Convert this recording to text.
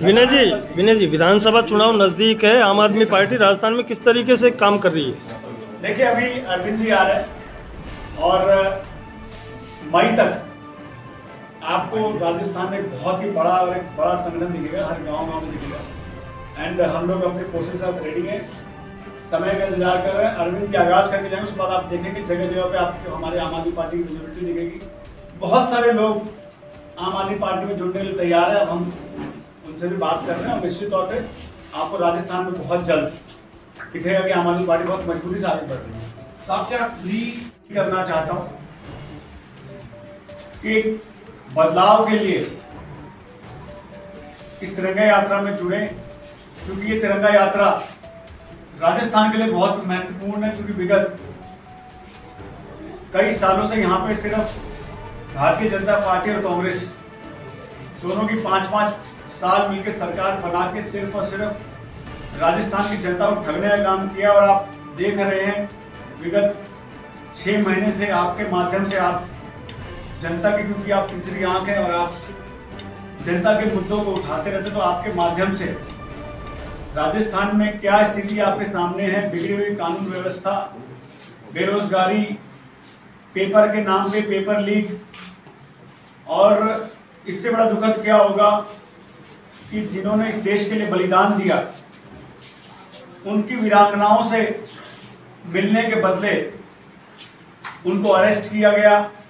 विनय जी, विधानसभा चुनाव नजदीक है, आम आदमी पार्टी राजस्थान में किस तरीके से काम कर रही है? देखिए, अभी अरविंद जी आ रहे हैं और मई तक आपको राजस्थान में बहुत ही बड़ा और एक बड़ा संगठन दिखेगा, हर गांव में दिखेगा। एंड हम लोग अपने कोशिश से रेडी हैं, समय का इंतजार कर रहे हैं। अरविंद जी आगाज करके जाएंगे, उसके बाद आप देखेंगे जगह जगह पे आपको हमारे आम आदमी पार्टी की मेजोरिटी दिखेगी। बहुत सारे लोग आम आदमी पार्टी में जुड़ने के लिए तैयार है। अब हम उनसे भी बात कर रहे हैं और निश्चित तौर पे आपको राजस्थान में बहुत जल्द दिखेगा कि आम आदमी पार्टी बहुत मजबूती से आगे बढ़ रही है। साहब, क्या फ्री करना चाहता हूँ कि बदलाव के लिए इस तिरंगा यात्रा में जुड़े, क्योंकि ये तिरंगा यात्रा राजस्थान के लिए बहुत महत्वपूर्ण है। क्योंकि विगत कई सालों से यहाँ पे सिर्फ भारतीय जनता पार्टी और कांग्रेस दोनों की 5-5 साल मिलकर सरकार बना के सिर्फ और सिर्फ राजस्थान की जनता को ठगने का काम किया। और आप देख रहे हैं विगत 6 महीने से आपके माध्यम से आप जनता की, क्योंकि आप तीसरी आंख हैं और आप जनता के मुद्दों को उठाते रहते, तो आपके माध्यम से राजस्थान में क्या स्थिति आपके सामने है। बिगड़ी हुई कानून व्यवस्था, बेरोजगारी, पेपर के नाम पे पेपर लीक, और इससे बड़ा दुखद क्या होगा कि जिन्होंने इस देश के लिए बलिदान दिया, उनकी वीरांगनाओं से मिलने के बदले उनको अरेस्ट किया गया।